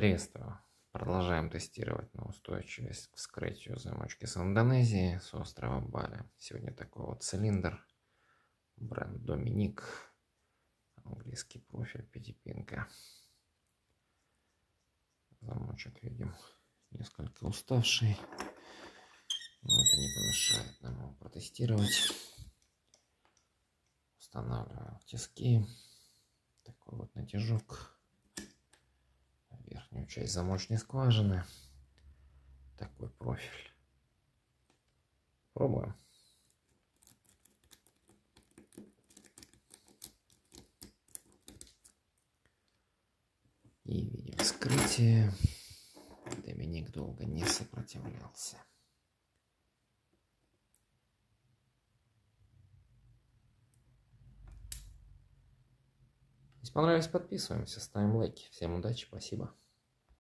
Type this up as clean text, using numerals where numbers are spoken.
Приветствую. Продолжаем тестировать на устойчивость к вскрытию замочки с Индонезии с острова Бали. Сегодня такой вот цилиндр. Бренд Доминик. Английский профиль, пятипинка. Замочек видим несколько уставший. Но это не помешает нам его протестировать. Устанавливаем тиски. Такой вот натяжок. Верхнюю часть замочной скважины. Такой профиль. Пробуем. И видим вскрытие. Доминик долго не сопротивлялся. Если понравилось, подписываемся, ставим лайки. Всем удачи, спасибо.